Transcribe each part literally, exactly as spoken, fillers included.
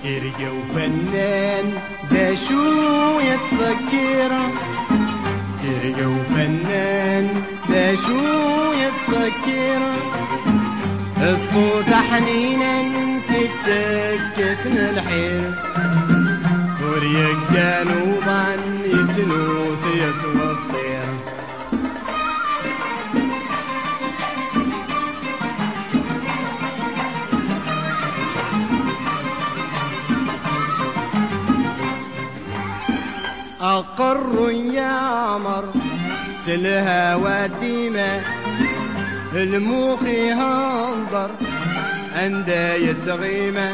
يرجع وفنان ده شو يتفكر، يرجع وفنان ده شو يتفكر، الصوت حنينا ستكسن الحير، وريقان وضن يتنوس يتوطير. أقر يامر سلها وديمة، الموخي هنظر عنده يتغيمة.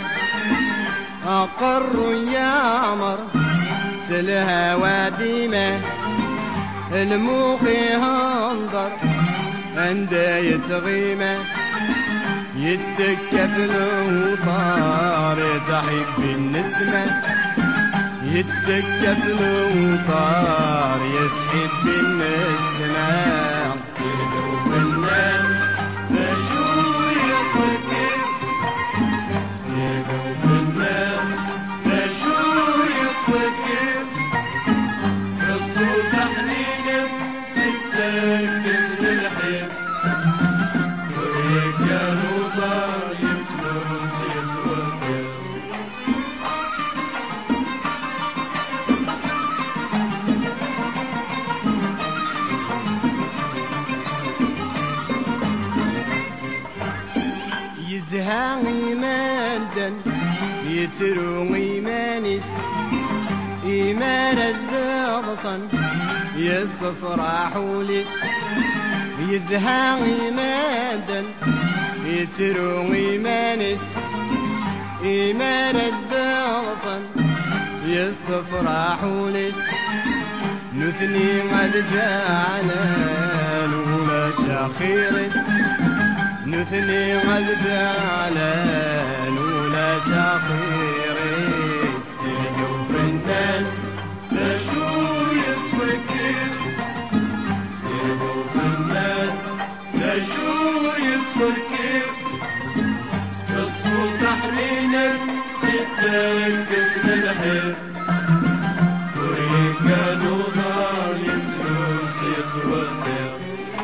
أقر يامر سلها وديمة، الموخي هنظر عنده يتغيمة. يتدكف الوطار تحب النسمة، يتدكف الوطار يتحب النسمة. يرجع وفنان ده شو يتفكر، يرجع وفنان ده شو يتفكر، الصوت حنينة ستكسن الحير، ورجال وطار يتنوس يتوكل. يزهاوي مادن يتروي مانس، إيمان ازدغصن يصفر حولس. يزهاوي مادن يتروي مانس، إيمان ازدغصن يصفر حولس. نثني قد جعلان ولا شاخيرس، نثني قد جعلان ولا شاخيرس. ترجع وفنان ده شو يتفكر، ترجع وفنان ده شو يتفكر، الصوت حنينة ستكسن الحير، ورجال وطار يتنوس يتوكل.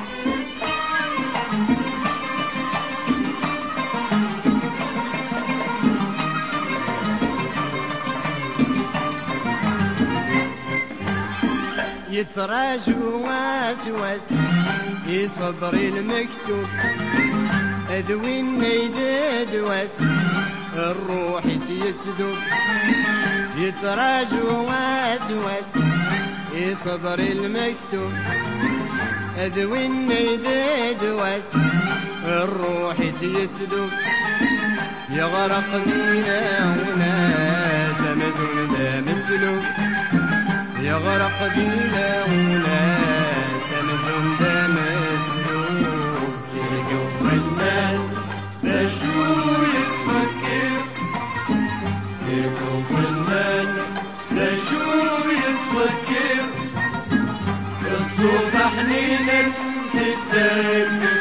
يتراج واسواس يصبر المكتوب، أذوين يددواس الروح يتذوب. يتراج واسواس يصبر المكتوب، أذوين يددواس الروح يتذوب. يغرق بينا وناس مزون ذا مسلوب، يغرق بينا وناس مزون ذا مسلوب. ترجع وفنان ده شو يتفكر، ترجع وفنان ده شو يتفكر، الصوت حنينة ستك